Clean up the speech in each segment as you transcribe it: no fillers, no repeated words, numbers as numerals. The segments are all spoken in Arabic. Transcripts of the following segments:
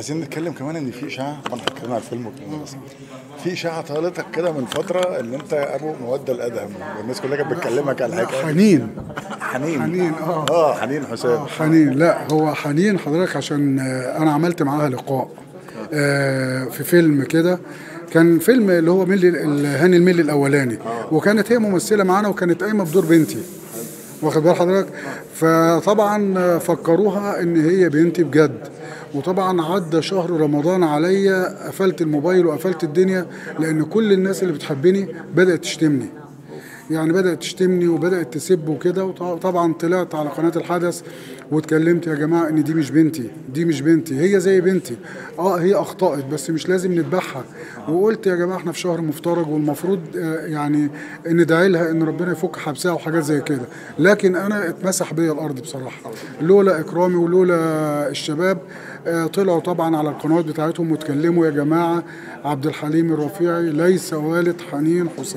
عايزين نتكلم كمان ان في اشاعه، طبعا هنتكلم على الفيلم وكده، بس في اشاعه طالتك كده من فتره ان انت ابو مودة الادهم، والناس كلها كانت بتكلمك على الحكايه. حنين. حنين حنين حسام. حنين، لا هو حنين حضرتك عشان انا عملت معاها لقاء في فيلم كده. كان فيلم اللي هو هاني الملي الاولاني، وكانت هي ممثله معانا وكانت قايمه بدور بنتي، واخد بال حضرتك. فطبعا فكروها ان هي بنتي بجد، وطبعا عدى شهر رمضان عليا قفلت الموبايل وقفلت الدنيا، لان كل الناس اللي بتحبني بدات تشتمني، يعني بدأت تشتمني وبدأت تسب وكده. وطبعا طلعت على قناة الحدث واتكلمت يا جماعة ان دي مش بنتي، دي مش بنتي، هي زي بنتي، هي اخطأت بس مش لازم نذبحها. وقلت يا جماعة احنا في شهر مفترج والمفروض يعني ندعي لها ان ربنا يفك حبسها وحاجات زي كده. لكن انا اتمسح بيا الارض بصراحة، لولا اكرامي ولولا الشباب طلعوا طبعا على القنوات بتاعتهم واتكلموا يا جماعة عبد الحليم الرفيعي ليس والد حنين حسام.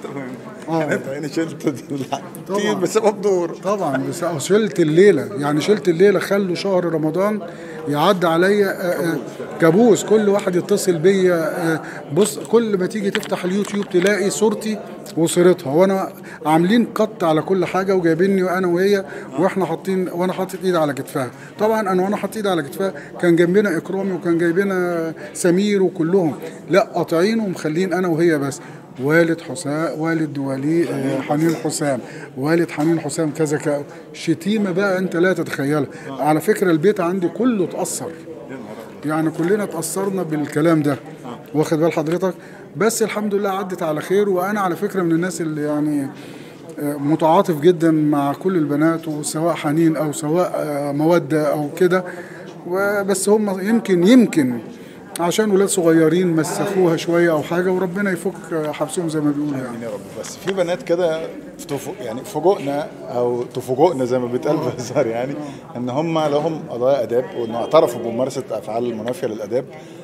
يعني شلت كتير بسبب دور. طبعا بس شلت الليله، يعني شلت الليله. خلوا شهر رمضان يعدي عليا كابوس، كل واحد يتصل بيا. بص كل ما تيجي تفتح اليوتيوب تلاقي صورتي وصورتها، وانا عاملين قط على كل حاجه وجايبيني وانا وهي، واحنا حاطين، وانا حاطط ايدي على كتفها. طبعا انا وانا حاطط ايدي على كتفها كان جنبنا اكرامي وكان جايبنا سمير وكلهم، لا قاطعين ومخلين انا وهي بس. والد حسام، والد ولي حنين حسام، والد حنين حسام كذا شتيمه بقى انت لا تتخيلها. على فكره البيت عندي كله اتاثر، يعني كلنا اتاثرنا بالكلام ده، واخد بال حضرتك. بس الحمد لله عدت على خير. وانا على فكره من الناس اللي يعني متعاطف جدا مع كل البنات، وسواء حنين او سواء موده او كده. بس هم يمكن عشان ولاد صغيرين مسخوها شويه او حاجه، وربنا يفك حبسهم زي ما بيقولوا يعني. يا رب. بس في بنات كده يعني فوجئنا او تفوجئنا زي ما بيتقال بهزار، يعني ان هم لهم قضايا اداب وان اعترفوا بممارسه افعال منافيه للاداب،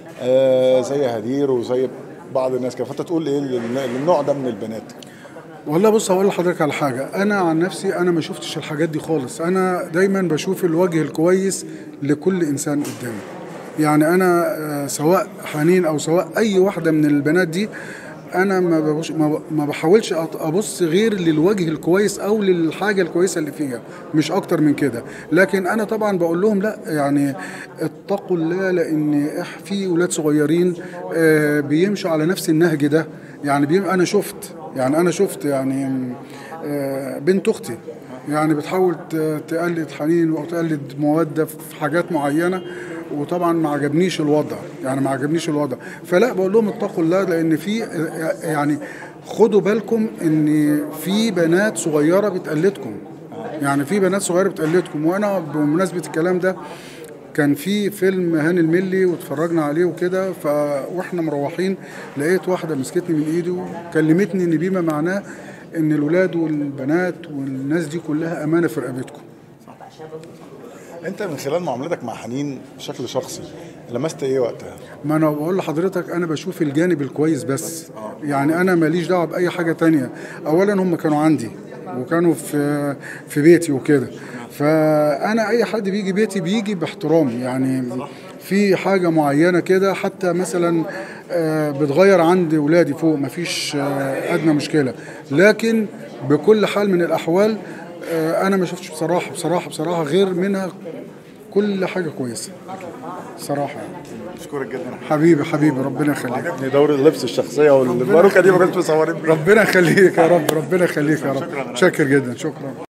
زي هدير وزي بعض الناس كده. فانت تقول ايه للنوع ده من البنات؟ والله بص هقول لحضرتك على حاجه، انا عن نفسي انا ما شفتش الحاجات دي خالص. انا دايما بشوف الوجه الكويس لكل انسان قدامي. يعني انا سواء حنين او سواء اي واحده من البنات دي، انا ما بحاولش ابص غير للوجه الكويس او للحاجه الكويسه اللي فيها، مش اكتر من كده. لكن انا طبعا بقول لهم لا، يعني اتقوا الله، لان في ولاد صغيرين بيمشوا على نفس النهج ده. يعني انا شفت يعني بنت اختي يعني بتحاول تقلد حنين او تقلد موده في حاجات معينه، وطبعا ما عجبنيش الوضع. فلا بقول لهم اتقوا الله، لان في يعني خدوا بالكم ان في بنات صغيره بتقلدكم، وانا بمناسبه الكلام ده كان في فيلم هاني الملي واتفرجنا عليه وكده، واحنا مروحين لقيت واحده مسكتني من ايدي وكلمتني ان بما معناه ان الولاد والبنات والناس دي كلها امانه في رقبتكم. انت من خلال معاملتك مع حنين بشكل شخصي لمست ايه وقتها؟ ما انا بقول لحضرتك انا بشوف الجانب الكويس بس، يعني انا ماليش دعوه باي حاجه تانية. اولا هم كانوا عندي وكانوا في بيتي وكده، فانا اي حد بيجي بيتي بيجي باحترام. يعني في حاجه معينه كده، حتى مثلا بتغير عند ولادي فوق مفيش ادنى مشكله، لكن بكل حال من الاحوال انا ما شفتش بصراحه غير منها كل حاجه كويسه صراحه. اشكرك جدا حبيبي ربنا يخليك. عجبني دور اللبس الشخصيه والباروكه دي ما كنتش مصورين. ربنا يخليك يا رب، شاكر جدا، شكرا.